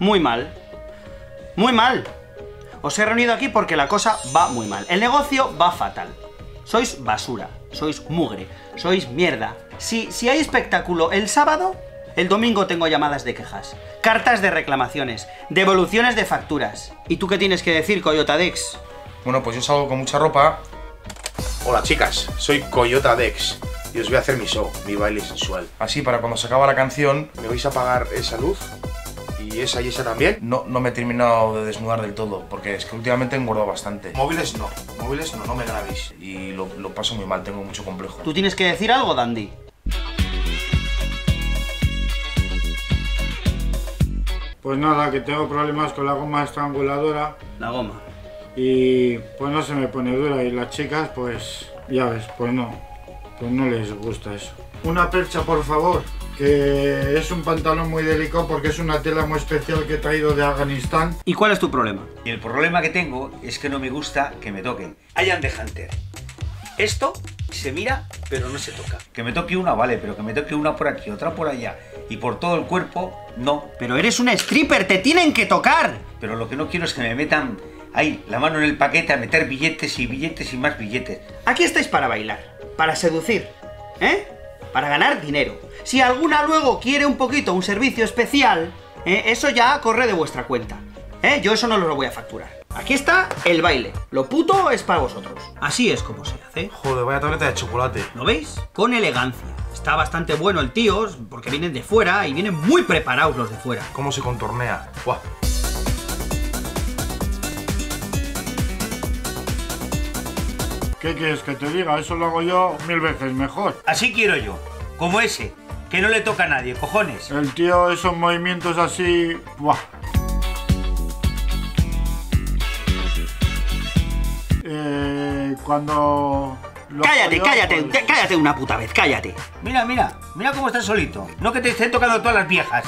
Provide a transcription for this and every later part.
Muy mal. Muy mal. Os he reunido aquí porque la cosa va muy mal. El negocio va fatal. Sois basura, sois mugre, sois mierda. Si hay espectáculo el sábado, el domingo tengo llamadas de quejas, cartas de reclamaciones, devoluciones de facturas. ¿Y tú qué tienes que decir, Coyota Dex? Bueno, pues yo salgo con mucha ropa. Hola chicas, soy Coyota Dex y os voy a hacer mi show, mi baile sensual. Así para cuando se acaba la canción. ¿Me vais a pagar esa luz? ¿Y esa también? No me he terminado de desnudar del todo, porque es que últimamente he engordado bastante. Móviles no me grabéis. Y lo paso muy mal, tengo mucho complejo. ¿Tú tienes que decir algo, Dandy? Pues nada, que tengo problemas con la goma estranguladora. La goma. Y pues no se me pone dura, y las chicas pues ya ves, pues no les gusta eso. Una percha, por favor, que es un pantalón muy delicado porque es una tela muy especial que he traído de Afganistán. ¿Y cuál es tu problema? Y el problema que tengo es que no me gusta que me toquen. I am the Hunter. Esto se mira, pero no se toca. Que me toque una, vale, pero que me toque una por aquí, otra por allá y por todo el cuerpo, no. Pero eres una stripper, te tienen que tocar. Pero lo que no quiero es que me metan ahí la mano en el paquete a meter billetes y billetes y más billetes. Aquí estáis para bailar, para seducir, ¿eh? Para ganar dinero. Si alguna luego quiere un poquito un servicio especial, eso ya corre de vuestra cuenta. Yo eso no lo voy a facturar. Aquí está el baile. Lo puto es para vosotros. Así es como se hace. Joder, vaya tableta de chocolate. ¿Lo veis? Con elegancia. Está bastante bueno el tío, porque vienen de fuera y vienen muy preparados los de fuera. ¿Cómo se contornea? ¡Buah! ¿Qué quieres que te diga? Eso lo hago yo 1000 veces mejor. Así quiero yo, como ese, que no le toca a nadie, cojones. El tío, esos movimientos así... ¡buah! Cuando... Cállate una puta vez, cállate. Mira cómo estás solito. No que te estén tocando todas las viejas.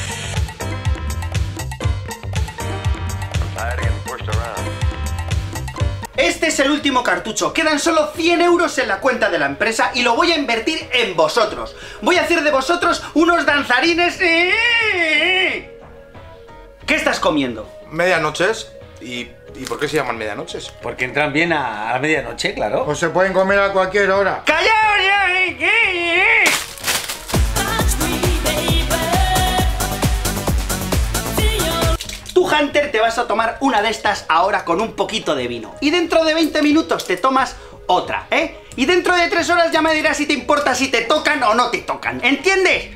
Este es el último cartucho, quedan solo 100 euros en la cuenta de la empresa y lo voy a invertir en vosotros. Voy a hacer de vosotros unos danzarines... ¿Qué estás comiendo? Medianoches. ¿Y por qué se llaman medianoches? Porque entran bien a la medianoche, claro. O se pueden comer a cualquier hora. ¡Callaos ya! Tú, Hunter, te vas a tomar una de estas ahora con un poquito de vino. Y dentro de 20 minutos te tomas otra, ¿eh? Y dentro de 3 horas ya me dirás si te importa si te tocan o no te tocan. ¿Entiendes?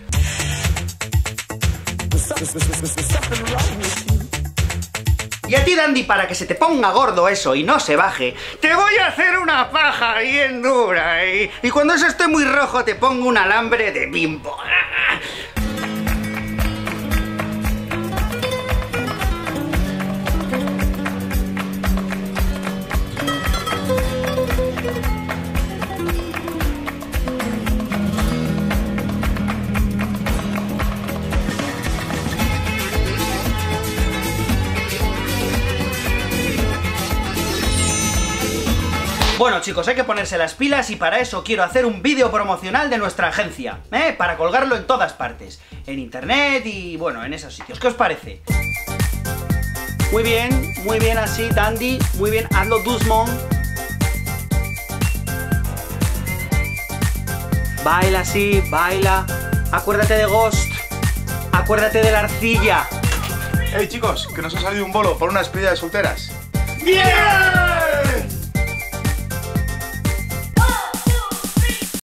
Y a ti, Dandy, para que se te ponga gordo eso y no se baje, te voy a hacer una paja bien dura, ¿eh? Y cuando eso esté muy rojo te pongo un alambre de Bimbo. Bueno, chicos, hay que ponerse las pilas y para eso quiero hacer un vídeo promocional de nuestra agencia, para colgarlo en todas partes, en internet y, bueno, en esos sitios. ¿Qué os parece? Muy bien así, Dandy, muy bien, hazlo Dusmon. Baila así, baila, acuérdate de Ghost, acuérdate de la arcilla. Hey chicos, que nos ha salido un bolo por una despedida de solteras. ¡Yeah!